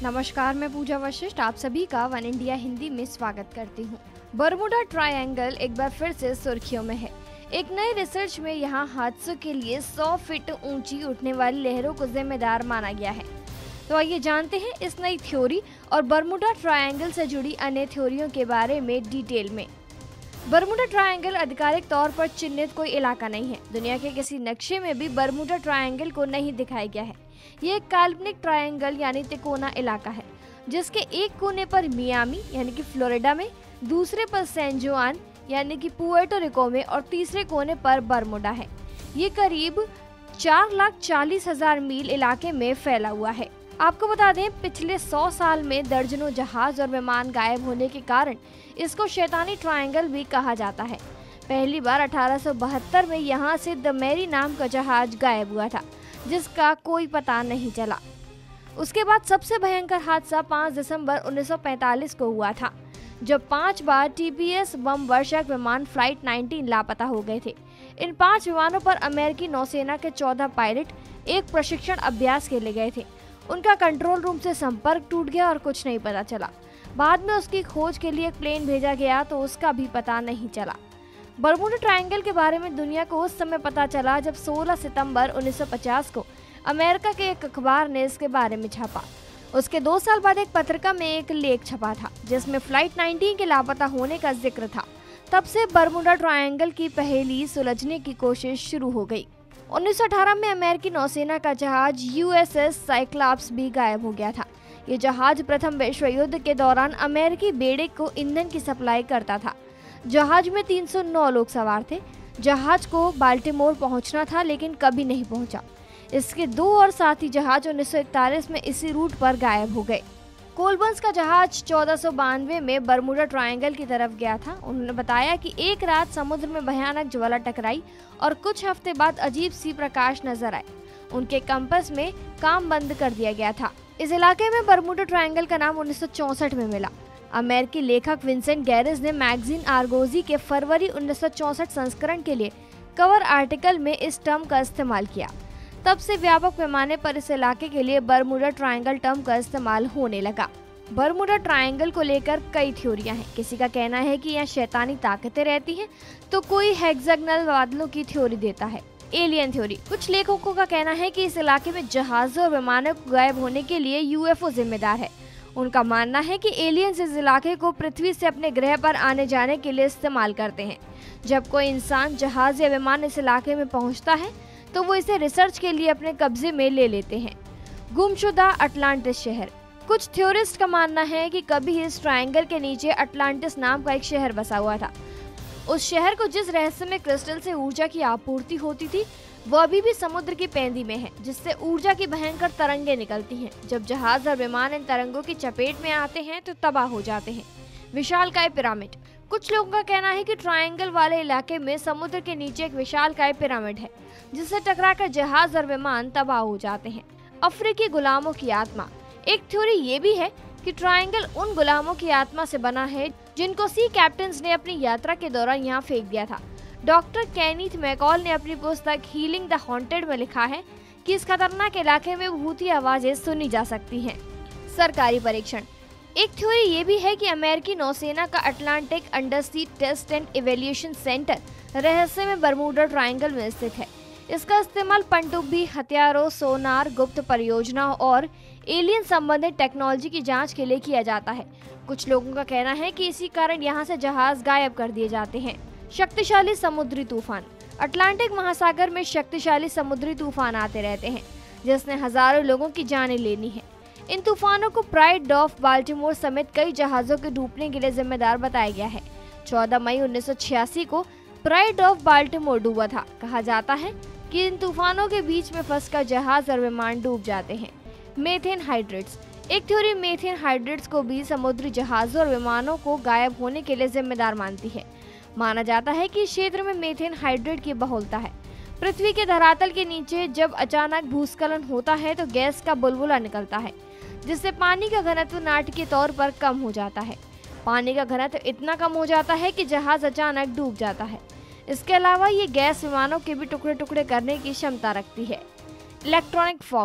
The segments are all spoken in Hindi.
नमस्कार, मैं पूजा वशिष्ठ आप सभी का वन इंडिया हिंदी में स्वागत करती हूँ। बरमूडा ट्रायंगल एक बार फिर से सुर्खियों में है। एक नई रिसर्च में यहाँ हादसों के लिए 100 फीट ऊंची उठने वाली लहरों को जिम्मेदार माना गया है। तो आइए जानते हैं इस नई थ्योरी और बरमूडा ट्रायंगल से जुड़ी अन्य थ्योरियों के बारे में डिटेल में। बरमूडा ट्रायंगल आधिकारिक तौर पर चिन्हित कोई इलाका नहीं है। दुनिया के किसी नक्शे में भी बरमूडा ट्रायंगल को नहीं दिखाया गया है। ये एक काल्पनिक ट्रायंगल यानी तिकोना इलाका है, जिसके एक कोने पर मियामी यानी कि फ्लोरिडा में, दूसरे पर सैन जुआन यानी कि पुएर्टो रिको में और तीसरे कोने पर बरमूडा है। ये करीब 4,40,000 मील इलाके में फैला हुआ है। आपको बता दें, पिछले 100 साल में दर्जनों जहाज और विमान गायब होने के कारण इसको शैतानी ट्रायंगल भी कहा जाता है। पहली बार 1872 में यहाँ से द मैरी नाम का जहाज गायब हुआ था, जिसका कोई पता नहीं चला। उसके बाद सबसे भयंकर हादसा 5 दिसंबर 1945 को हुआ था, जब 5 बार TPS बम वर्षक विमान फ्लाइट 19 लापता हो गए थे। इन 5 विमानों पर अमेरिकी नौसेना के 14 पायलट एक प्रशिक्षण अभ्यास के लिए गए थे। उनका कंट्रोल रूम से संपर्क टूट गया और कुछ नहीं पता चला। बाद में उसकी खोज के लिए एक प्लेन भेजा गया तो उसका भी पता नहीं चला। बरमूडा ट्रायंगल के बारे में दुनिया को उस समय पता चला जब 16 सितंबर 1950 को अमेरिका के एक अखबार ने इसके बारे में छापा। उसके 2 साल बाद एक पत्रिका में एक लेख छपा था, जिसमें फ्लाइट 19 के लापता होने का जिक्र था। तब से बरमूडा ट्रायंगल की पहेली सुलझने की कोशिश शुरू हो गई। 1918 में अमेरिकी नौसेना का जहाज USS साइक्लॉप्स भी गायब हो गया था। ये जहाज प्रथम विश्व युद्ध के दौरान अमेरिकी बेड़े को ईंधन की सप्लाई करता था। जहाज में 309 लोग सवार थे। जहाज को बाल्टीमोर पहुंचना था, लेकिन कभी नहीं पहुंचा। इसके 2 और साथी जहाज 1941 में इसी रूट पर गायब हो गए। कोलबंस का जहाज 1492 में बरमूडा ट्रायंगल की तरफ गया था। उन्होंने बताया कि एक रात समुद्र में भयानक ज्वाला टकराई और कुछ हफ्ते बाद अजीब सी प्रकाश नजर आए। उनके कंपास में काम बंद कर दिया गया था। इस इलाके में बरमूडा ट्रायंगल का नाम 1964 में मिला। अमेरिकी लेखक विंसेंट गैरिस ने मैगजीन आर्गोजी के फरवरी 1964 संस्करण के लिए कवर आर्टिकल में इस टर्म का इस्तेमाल किया। तब से व्यापक पैमाने पर इस इलाके के लिए बरमूडा ट्रायंगल टर्म का इस्तेमाल होने लगा। बरमूडा ट्रायंगल को लेकर कई थ्योरियां हैं। किसी का कहना है कि यहाँ शैतानी ताकतें रहती हैं, तो कोई हेक्सागोनल बादलों की थ्योरी देता है। Alien theory. कुछ लेखकों का कहना है कि इस इलाके में जहाजों और विमानों को गायब होने के लिए UFO जिम्मेदार है। उनका मानना है कि एलियंस इस इलाके को पृथ्वी से अपने ग्रह पर आने जाने के लिए इस्तेमाल करते हैं। जब कोई इंसान, जहाज या विमान इस इलाके में पहुंचता है, तो वो इसे रिसर्च के लिए अपने कब्जे में ले लेते हैं। गुमशुदा अटलांटिस शहर। कुछ थ्योरिस्ट का मानना है कि कभी इस ट्रायंगल के नीचे अटलांटिस नाम का एक शहर बसा हुआ था। उस शहर को जिस रहस्यमय क्रिस्टल से ऊर्जा की आपूर्ति होती थी, वो अभी भी समुद्र की पैंदी में है, जिससे ऊर्जा की भयंकर तरंगें निकलती हैं। जब जहाज और विमान इन तरंगों की चपेट में आते हैं तो तबाह हो जाते हैं। विशालकाय पिरामिड। कुछ लोगों का कहना है कि ट्रायंगल वाले इलाके में समुद्र के नीचे एक विशालकाय पिरामिड है, जिससे टकराकर जहाज और विमान तबाह हो जाते हैं। अफ्रीकी गुलामों की आत्मा। एक थ्योरी ये भी है कि ट्रायंगल उन गुलामों की आत्मा से बना है जिनको सी कैप्टन्स ने अपनी यात्रा के दौरान यहाँ फेंक दिया था। डॉक्टर केनीथ मैकॉल ने अपनी पुस्तक हीलिंग द हॉन्टेड में लिखा है कि इस खतरनाक इलाके में भूती आवाजें सुनी जा सकती हैं। सरकारी परीक्षण। एक थ्योरी ये भी है कि अमेरिकी नौसेना का Atlantic undersea test and evaluation centre रहस्य में बरमूडा ट्रायंगल में स्थित है। इसका इस्तेमाल पनडुब्बी, हथियारों, सोनार, गुप्त परियोजनाओं और एलियन संबंधित टेक्नोलॉजी की जांच के लिए किया जाता है। कुछ लोगों का कहना है कि इसी कारण यहाँ से जहाज गायब कर दिए जाते हैं। शक्तिशाली समुद्री तूफान। अटलांटिक महासागर में शक्तिशाली समुद्री तूफान आते रहते हैं, जिसने हजारों लोगों की जानें लेनी है। इन तूफानों को प्राइड ऑफ बाल्टीमोर समेत कई जहाजों के डूबने के लिए जिम्मेदार बताया गया है। 14 मई 1986 को प्राइड ऑफ बाल्टीमोर डूबा था। कहा जाता है कि इन तूफानों के बीच में फंसकर जहाज और विमान डूब जाते हैं। Methane hydrates. एक थ्योरी मीथेन हाइड्रेट्स को भी समुद्री जहाजों और विमानों को गायब होने के लिए जिम्मेदार मानती है। माना जाता है कि इस क्षेत्र में मीथेन हाइड्रेट की बहुलता है। पृथ्वी के धरातल के नीचे जब अचानक भूस्खलन होता है तो गैस का बुलबुला निकलता है, जिससे पानी का घनत्व नाटकीय तौर पर कम हो जाता है। पानी का घनत्व इतना कम हो जाता है कि जहाज अचानक डूब जाता है। इसके अलावा ये गैस विमानों के भी टुकड़े टुकड़े करने की क्षमता रखती है। Electronic fog.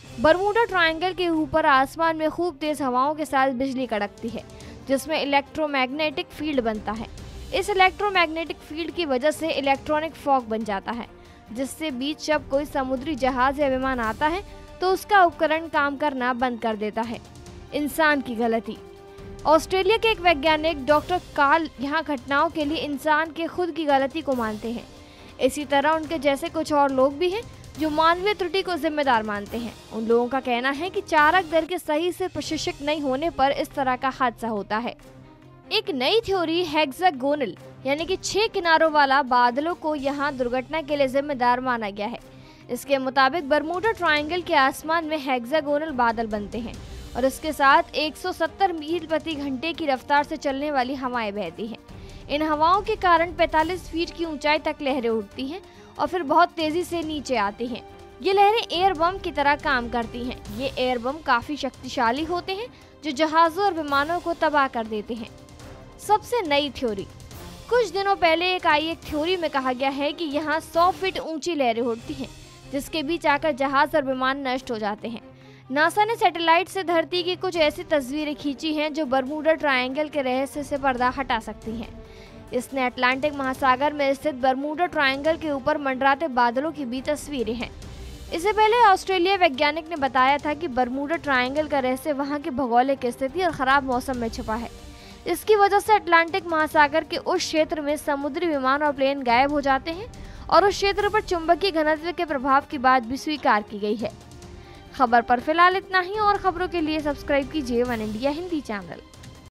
बरमूडा ट्रायंगल के ऊपर आसमान में खूब तेज हवाओं के साथ बिजली कड़कती है, जिसमें इलेक्ट्रोमैग्नेटिक फील्ड बनता है। इस इलेक्ट्रोमैग्नेटिक फील्ड की वजह से इलेक्ट्रॉनिक फॉग बन जाता है, जिससे बीच जब कोई समुद्री जहाज या विमान आता है तो उसका उपकरण काम करना बंद कर देता है। इंसान की गलती। ऑस्ट्रेलिया के एक वैज्ञानिक डॉक्टर कार्ल यहाँ घटनाओं के लिए इंसान के खुद की गलती को मानते हैं। इसी तरह उनके जैसे कुछ और लोग भी हैं जो मानवीय त्रुटि को जिम्मेदार मानते हैं। उन लोगों का कहना है कि चालक दल के सही से प्रशिक्षित नहीं होने पर इस तरह का हादसा होता है। एक नई थ्योरी हेक्सागोनल यानी कि 6 किनारों वाला बादलों को यहाँ दुर्घटना के लिए जिम्मेदार माना गया है। इसके मुताबिक बरमूडा ट्रायंगल के आसमान में हेक्सागोनल बादल बनते हैं और इसके साथ 170 मील प्रति घंटे की रफ्तार से चलने वाली हवाएं बहती हैं। इन हवाओं के कारण 45 फीट की ऊंचाई तक लहरें उठती हैं और फिर बहुत तेजी से नीचे आती हैं। ये लहरें एयर बम की तरह काम करती हैं। ये एयर बम काफी शक्तिशाली होते हैं जो जहाजों और विमानों को तबाह कर देते हैं। सबसे नई थ्योरी। कुछ दिनों पहले एक थ्योरी में कहा गया है कि यहाँ 100 फीट ऊंची लहरें उठती हैं, जिसके बीच आकर जहाज और विमान नष्ट हो जाते हैं। नासा ने सैटेलाइट से धरती की कुछ ऐसी तस्वीरें खींची हैं जो बरमूडा ट्रायंगल के रहस्य से पर्दा हटा सकती हैं। इसने अटलांटिक महासागर में स्थित बरमूडा ट्रायंगल के ऊपर मंडराते बादलों की भी तस्वीरें हैं। इससे पहले ऑस्ट्रेलिया वैज्ञानिक ने बताया था कि बरमूडा ट्रायंगल का रहस्य वहां की भौगोलिक स्थिति और खराब मौसम में छुपा है। इसकी वजह से अटलांटिक महासागर के उस क्षेत्र में समुद्री विमान और प्लेन गायब हो जाते हैं और उस क्षेत्र पर चुंबकीय घनत्व के प्रभाव की बात भी स्वीकार की गई है। खबर पर फिलहाल इतना ही और खबरों के लिए सब्सक्राइब कीजिए वन इंडिया हिंदी चैनल।